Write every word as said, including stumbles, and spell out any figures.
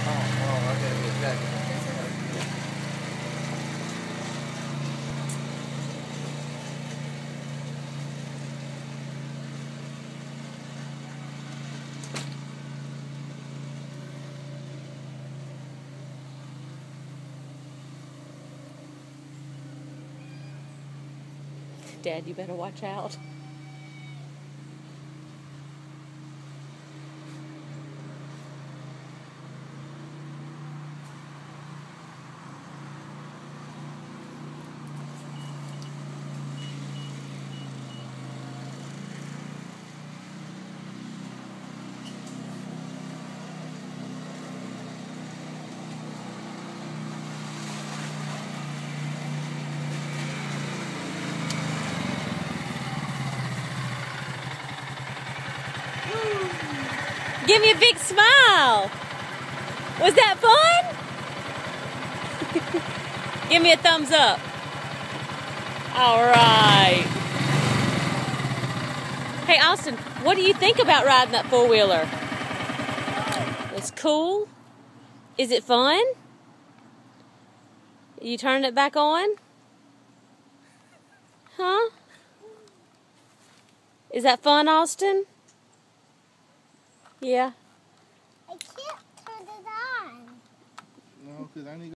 oh, okay, exactly. Dad, you better watch out. Give me a big smile. Was that fun? Give me a thumbs up. All right. Hey, Austin, what do you think about riding that four-wheeler? It's cool. Is it fun? You turning it back on? Huh? Is that fun, Austin? Yeah. I can't turn it on. No, because I need